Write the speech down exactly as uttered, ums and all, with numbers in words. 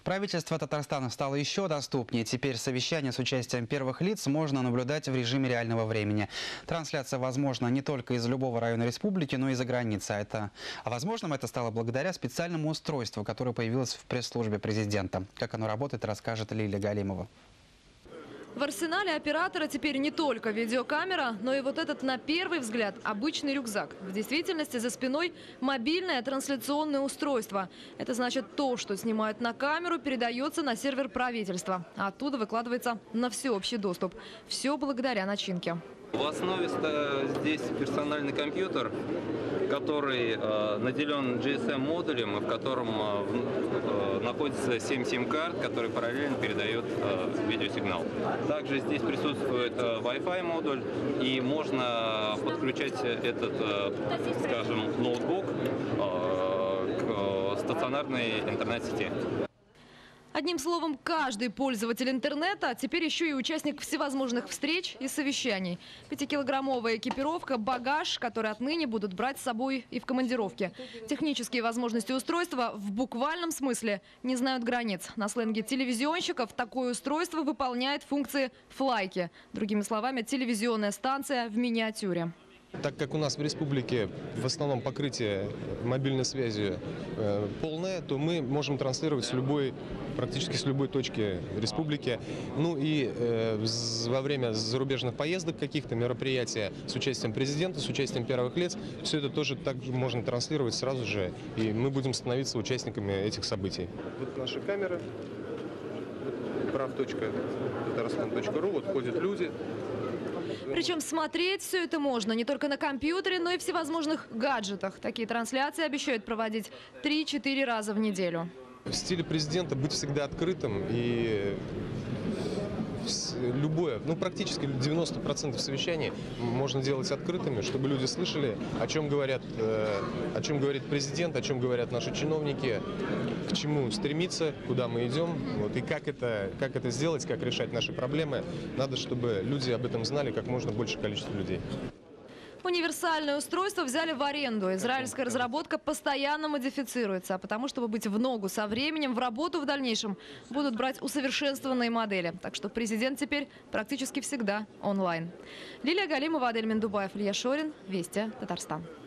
Правительство Татарстана стало еще доступнее. Теперь совещание с участием первых лиц можно наблюдать в режиме реального времени. Трансляция возможна не только из любого района республики, но и за границей. Это... А возможным это стало благодаря специальному устройству, которое появилось в пресс-службе президента. Как оно работает, расскажет Лилия Галимова. В арсенале оператора теперь не только видеокамера, но и вот этот, на первый взгляд, обычный рюкзак. В действительности за спиной мобильное трансляционное устройство. Это значит, то, что снимают на камеру, передается на сервер правительства. А оттуда выкладывается на всеобщий доступ. Все благодаря начинке. В основе здесь персональный компьютер, который э, наделен джи эс эм-модулем, в котором э, э, находится семь сим-карт, которые параллельно передают э, видеосигнал. Также здесь присутствует э, Wi-Fi модуль, и можно подключать этот, э, скажем, ноутбук э, к э, стационарной интернет-сети. Одним словом, каждый пользователь интернета, а теперь еще и участник всевозможных встреч и совещаний. Пятикилограммовая экипировка, багаж, который отныне будут брать с собой и в командировке. Технические возможности устройства в буквальном смысле не знают границ. На сленге телевизионщиков такое устройство выполняет функции флайки. Другими словами, телевизионная станция в миниатюре. Так как у нас в республике в основном покрытие мобильной связью э, полное, то мы можем транслировать с любой, практически с любой точки республики. Ну и э, во время зарубежных поездок, каких-то мероприятий с участием президента, с участием первых лиц, все это тоже также можно транслировать сразу же, и мы будем становиться участниками этих событий. Вот наши камеры, прав точка татарстан точка ру, вот ходят люди. Причем смотреть все это можно не только на компьютере, но и всевозможных гаджетах. Такие трансляции обещают проводить три-четыре раза в неделю. В стиле президента быть всегда открытым, и любое, ну практически девяносто процентов совещаний можно делать открытыми, чтобы люди слышали, о чем говорят, э, о чем говорит президент, о чем говорят наши чиновники, к чему стремиться, куда мы идем, вот, и как это, как это сделать, как решать наши проблемы. Надо, чтобы люди об этом знали как можно больше количество людей. Универсальное устройство взяли в аренду. Израильская разработка постоянно модифицируется. А потому, чтобы быть в ногу со временем, в работу в дальнейшем будут брать усовершенствованные модели. Так что президент теперь практически всегда онлайн. Лилия Галимова, Адель Мендубаев, Илья Шорин. Вести, Татарстан.